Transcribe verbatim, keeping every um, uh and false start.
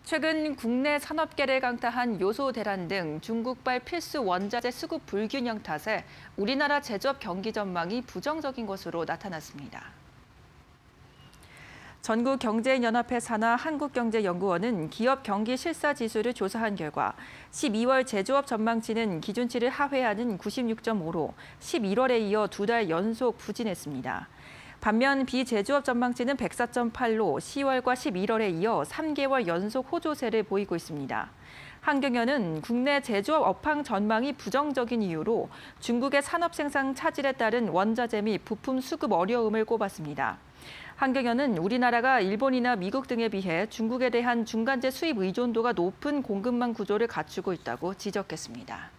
최근 국내 산업계를 강타한 요소 대란 등 중국발 필수 원자재 수급 불균형 탓에 우리나라 제조업 경기 전망이 부정적인 것으로 나타났습니다. 전국경제연합회 산하 한국경제연구원은 기업 경기 실사 지수를 조사한 결과 십이월 제조업 전망치는 기준치를 하회하는 구십육 점 오로 십일월에 이어 두 달 연속 부진했습니다. 반면 비제조업 전망치는 백사 점 팔로 시월과 십일월에 이어 삼 개월 연속 호조세를 보이고 있습니다. 한경연은 국내 제조업 업황 전망이 부정적인 이유로 중국의 산업 생산 차질에 따른 원자재 및 부품 수급 어려움을 꼽았습니다. 한경연은 우리나라가 일본이나 미국 등에 비해 중국에 대한 중간재 수입 의존도가 높은 공급망 구조를 갖추고 있다고 지적했습니다.